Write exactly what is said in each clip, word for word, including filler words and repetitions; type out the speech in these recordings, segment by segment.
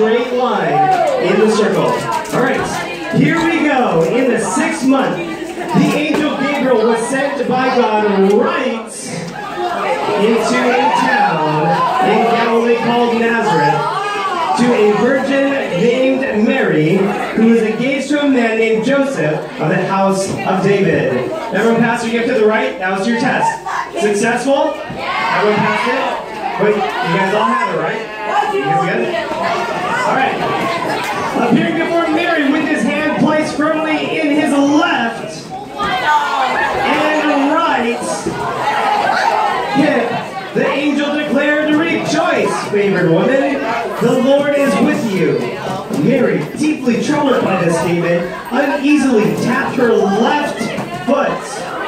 straight line in the circle. All right, here we go. In the sixth month, the angel Gabriel was sent by God right into a town in Galilee called Nazareth to a virgin named Mary, who was engaged to a man named Joseph of the house of David. Everyone pass your gift to the right. That was your test. Successful? Everyone passed it? Wait, you guys all have it, right? You guys got it? All right. Appearing before Mary with his hand placed firmly in his left and right hip, the angel declared, "Rejoice, favored woman, the Lord is with you." Mary, deeply troubled by this statement, uneasily tapped her left foot,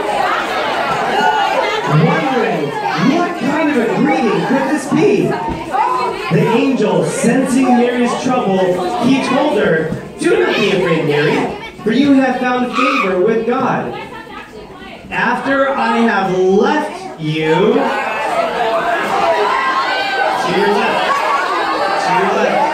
wondering what kind of a greeting could this be. The angel, sensing Mary's trouble, he told her, "Do not be afraid, Mary, for you have found favor with God. After I have left you," to your left, to your left,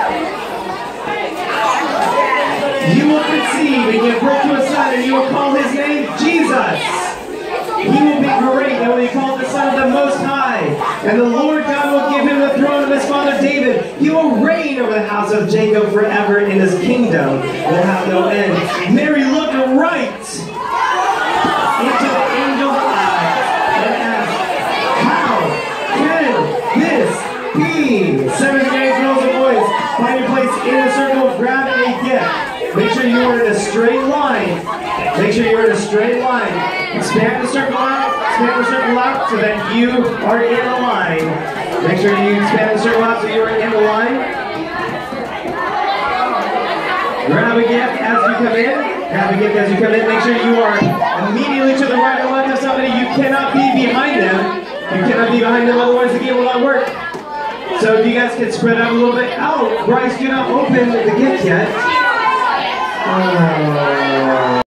"you will conceive and give birth to a son, and you will call his name Jesus. He will be great and will be called the Son of the Most High. And the Lord God will give him the throne of his father David. He will reign over the house of Jacob forever, and his kingdom will have no end." Mary looked right into the angel's eyes and asked, "How can this be?" Seventh grade girls and boys, find your place in a circle, grab a gift. Make sure you are in a straight line. Make sure you're in a straight line. Expand the circle out, expand the circle out so that you are in a line. Make sure you expand the circle out so you are in the line. Grab a gift as you come in. Grab a gift as you come in. Make sure you are immediately to the right or left of somebody. You cannot be behind them. You cannot be behind them, otherwise the game will not work. So if you guys can spread out a little bit. Oh, Bryce, do not open the gift yet. Uh,